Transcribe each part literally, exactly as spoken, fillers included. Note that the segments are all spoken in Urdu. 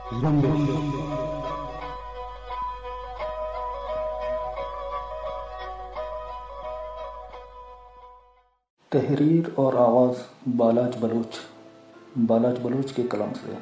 لمبے تحریر اور آواز بالاچ بلوچ بالاچ بلوچ کے قلم سے۔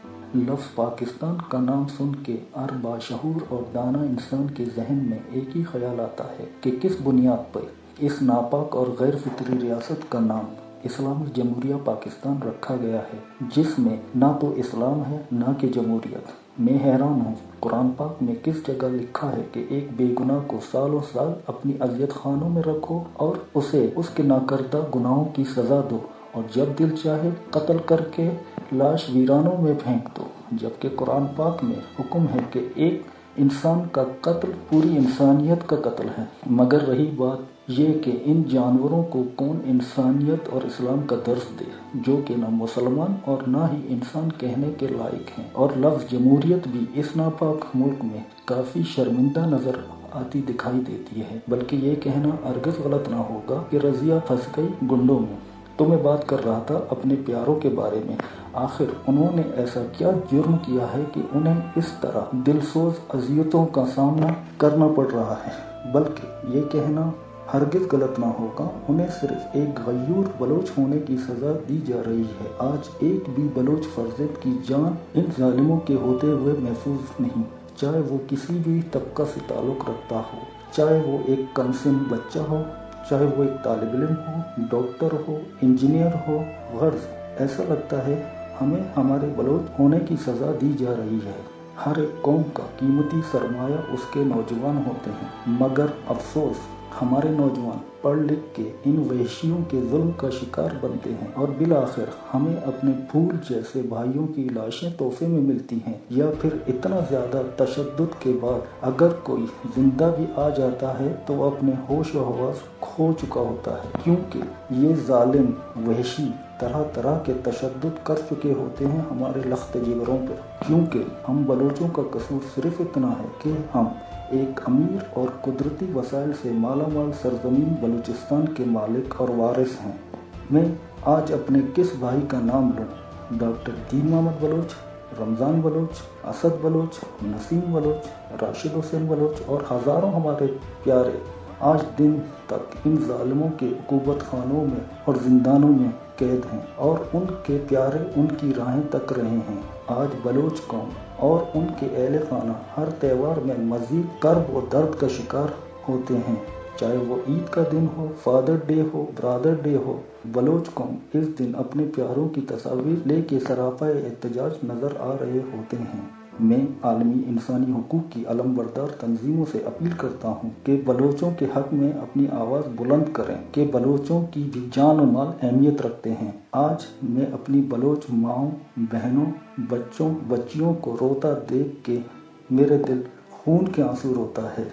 لفظ پاکستان کا نام سن کے ہر باشعور اور دانا انسان کے ذہن میں ایک ہی خیال آتا ہے کہ کس بنیاد پر اس ناپاک اور غیر فطری ریاست کا نام اسلامی جمہوریہ پاکستان رکھا گیا ہے، جس میں نہ تو اسلام ہے نہ کہ جمہوریت۔ میں حیران ہوں، قرآن پاک میں کس جگہ لکھا ہے کہ ایک بے گناہ کو سالوں سال اپنی اذیت خانوں میں رکھو اور اسے اس کے ناکردہ گناہوں کی سزا دو، اور جب دل چاہے قتل کر کے لاش ویرانوں میں پھینک دو؟ جبکہ قرآن پاک میں حکم ہے کہ ایک انسان کا قتل پوری انسانیت کا قتل ہے۔ مگر رہی بات یہ کہ ان جانوروں کو کون انسانیت اور اسلام کا درس دے، جو کہ نہ مسلمان اور نہ ہی انسان کہنے کے لائق ہیں۔ اور لفظ جمہوریت بھی اس ناپاک ملک میں کافی شرمندہ نظر آتی دکھائی دیتی ہے، بلکہ یہ کہنا ہرگز غلط نہ ہوگا کہ رضیہ پھنس گئی گنڈوں میں۔ تو میں بات کر رہا تھا اپنے پیاروں کے بارے میں۔ آخر انہوں نے ایسا کیا جرم کیا ہے کہ انہیں اس طرح دلسوز اذیتوں کا سامنا کرنا پڑ رہا ہے؟ بلکہ یہ کہنا ہرگز غلط نہ ہوگا، انہیں صرف ایک غیور بلوچ ہونے کی سزا دی جا رہی ہے۔ آج ایک بھی بلوچ فرزند کی جان ان ظالموں کے ہوتے ہوئے محفوظ نہیں، چاہے وہ کسی بھی طبقہ سے تعلق رکھتا ہو، چاہے وہ ایک کم سن بچہ ہو، چاہے وہ ایک طالب علم ہو، ڈاکٹر ہو، انجینئر ہو۔ غرض ایسا لگتا ہے ہمیں ہمارے بلوچ ہونے کی سزا دی جا رہی ہے۔ ہر ایک قوم کا قیمتی سرمایہ اس کے نوجوان ہوتے ہیں، مگر افسوس ہمارے نوجوان پڑھ لکھ کے ان وحشیوں کے ظلم کا شکار بنتے ہیں، اور بالآخر ہمیں اپنے پھول جیسے بھائیوں کی لاشیں تحفے میں ملتی ہیں، یا پھر اتنا زیادہ تشدد کے بعد اگر کوئی زندہ بھی آ جاتا ہے تو وہ اپنے ہوش و حواس کھو چکا ہوتا ہے، کیونکہ یہ ظالم وحشی طرح طرح کے تشدد کر چکے ہوتے ہیں ہمارے لخت جگروں پر۔ کیونکہ ہم بلوچوں کا قصور صرف اتنا ہے کہ ہم ایک امیر اور قدرتی وسائل سے مالا مال سرزمین بلوچستان کے مالک اور وارث ہیں۔ میں آج اپنے کس بھائی کا نام لوں؟ ڈاکٹر دین محمد بلوچ، رمضان بلوچ، اسد بلوچ، نسیم بلوچ، راشد حسین بلوچ اور ہزاروں ہمارے پیارے آج دن تک ان ظالموں کے عقوبت خانوں میں اور زندانوں میں قید ہیں، اور ان کے پیارے ان کی راہیں تک رہے ہیں۔ آج بلوچ قوم اور ان کے اہل خانہ ہر تہوار میں مزید کرب و درد کا شکار ہوتے ہیں، چاہے وہ عید کا دن ہو، فادر ڈے ہو، برادر ڈے ہو۔ بلوچ قوم اس دن اپنے پیاروں کی تصاویر لے کے سراپا احتجاج نظر آ رہے ہوتے ہیں۔ میں عالمی انسانی حقوق کی علم بردار تنظیموں سے اپیل کرتا ہوں کہ بلوچوں کے حق میں اپنی آواز بلند کریں کہ بلوچوں کی بھی جان و مال اہمیت رکھتے ہیں۔ آج میں اپنی بلوچ ماؤں، بہنوں، بچوں، بچیوں کو روتا دیکھ کے میرے دل خون کے آنسو روتا ہے۔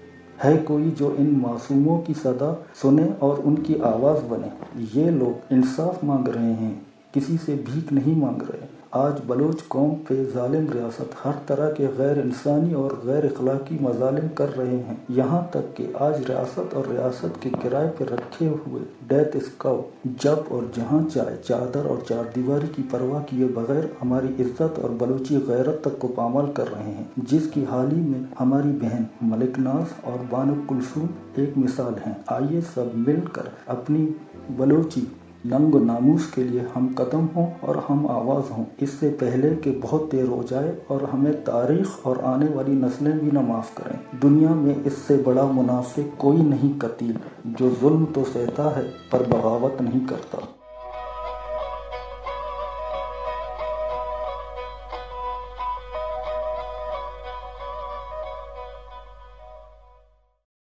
ہے کوئی جو ان معصوموں کی صدا سنے اور ان کی آواز بنے؟ یہ لوگ انصاف مانگ رہے ہیں، کسی سے بھیک نہیں مانگ رہے۔ آج بلوچ قوم پہ ظالم ریاست ہر طرح کے غیر انسانی اور غیر اخلاقی مظالم کر رہے ہیں، یہاں تک کہ آج ریاست اور ریاست کے کرائے پہ رکھے ہوئے ڈیتھ اسکواڈ جب اور جہاں چاہے چادر اور چار دیواری کی پرواہ کیے بغیر ہماری عزت اور بلوچی غیرت تک کو پامال کر رہے ہیں، جس کی حال ہی میں ہماری بہن ملک ناز اور بانو کلثوم ایک مثال ہیں۔ آئیے سب مل کر اپنی بلوچی ننگ و ناموس کے لیے ہم قدم ہوں اور ہم آواز ہوں، اس سے پہلے کہ بہت دیر ہو جائے اور ہمیں تاریخ اور آنے والی نسلیں بھی نہ معاف کریں۔ دنیا میں اس سے بڑا منافق کوئی نہیں قتیل، جو ظلم تو سہتا ہے پر بغاوت نہیں کرتا۔